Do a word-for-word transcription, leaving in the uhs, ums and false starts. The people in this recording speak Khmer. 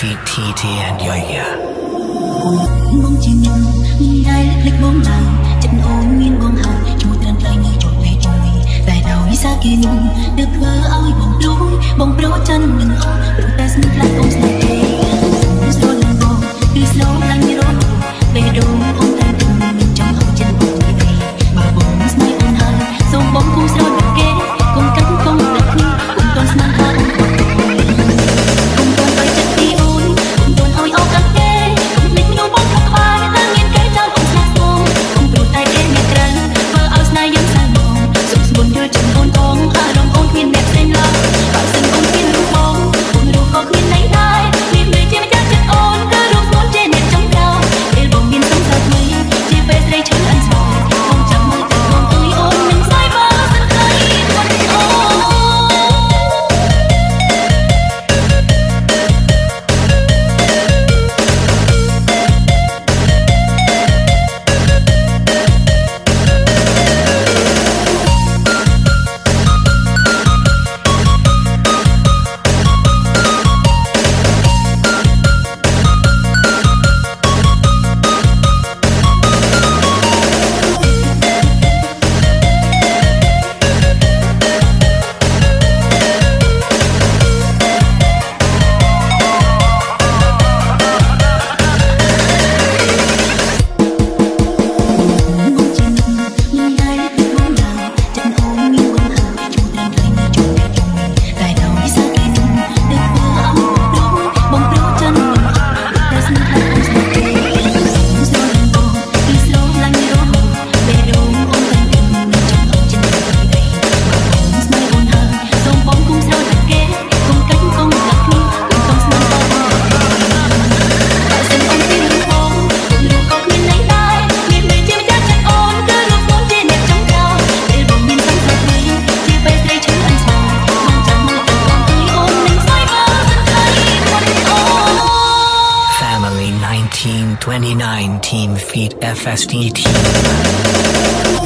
feet T T and Yoya បងជានឹងមានដែរភ្លេចបងឡើយចិត្តអូនមានបងហើយជួយត្រឹមត្រូវនៅជាប់ពេលជួយតែដោយសារគេនោះទើបធ្វើឲ្យបងព្រួយបងប្រូចិននឹងអស់ព្រោះតែស្នេហ៍ខ្លាំងអូនស្នេហ៍គេស្រលាញ់បងគឺស្លូតឡើងរត់ពេលដងអូនតែទុំមិនចង់ឲ្យចិត្តបងនិយាយបើបងស្នេហ៍អូនហើយសូមបងគុំស្រលាញ់គេគុំកាត់គុំតែគ្នាគុំតន់ស្មានថាអូនគុំតន់ទៅចិត្តពីអូនគុំតន់ឲ្យអោកាត់គេគុំភ្លេចមនុស្សបងក្នុងក្បាលតែមានគេចោលអូនស្នេហ៍បងគុំព្រោះតែគេមានក្រាំងធ្វើឲ្យស្នេហ៍យើងសៅបងសុខស្មុនយល់ចិត្តអូនបងអារម្មណ៍អូនគ្មានអ្នកផ្សេងឡើយបើសិនអូនគ្មានរូបបងអូនរូបក៏គ្មានន័យដែរមានន័យជាម្ចាស់ចិត្តអូនគឺរូបស្មូនជាអ្នកចំក្រោយពេលបងមានសង្សារថ្មីជាពេលស្រីឈឺអន់ស្មោះបងចាំមើលតែបងអើយអូននឹងស្អីបើសិនខ្លីគាត់អូ nineteen twenty-nine Team Feet F S T T